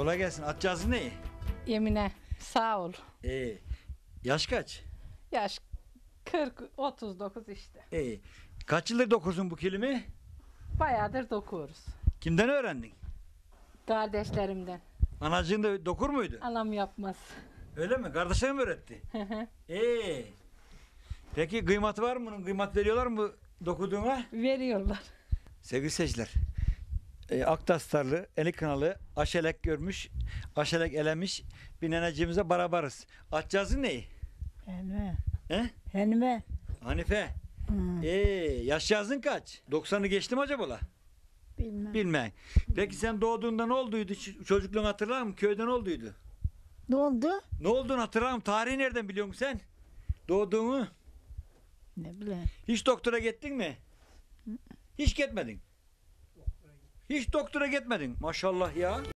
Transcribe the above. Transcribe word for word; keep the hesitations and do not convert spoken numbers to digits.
Kolay gelsin. Atacağız ne? Yemine sağ ol. Ee, yaş kaç? Yaş kırk otuz dokuz işte. Ee, kaç yıldır dokursun bu kelime? Bayağıdır dokuyoruz. Kimden öğrendin? Kardeşlerimden. Anacığın da dokur muydu? Anam yapmaz. Öyle mi? Kardeşlerin mi öğretti? Ee, peki kıymatı var mı bunun? Kıymat veriyorlar mı dokuduğuna? Veriyorlar. Sevgili seyirciler, e, Aktastarlı, Eli Kınalı, aşelek görmüş, aşelek elemiş bir neneciğimize barabarız. Atacağızın neyi? Helme. He? Helme. Hanife. Hı. Ee, yaş yazın kaç? doksanı geçti mi acaba la? Bilmem. Bilmem. Peki sen doğduğunda ne olduydu? Ç- Çocukluğunu hatırlar mısın? Köyde ne olduydu? Ne oldu? Ne olduğunu hatırlar mısın? Tarihi nereden biliyorsun sen? Doğduğunu. Ne bileyim. Hiç doktora gittin mi? Hiç gitmedin. Hiç doktora gitmedin. Maşallah ya.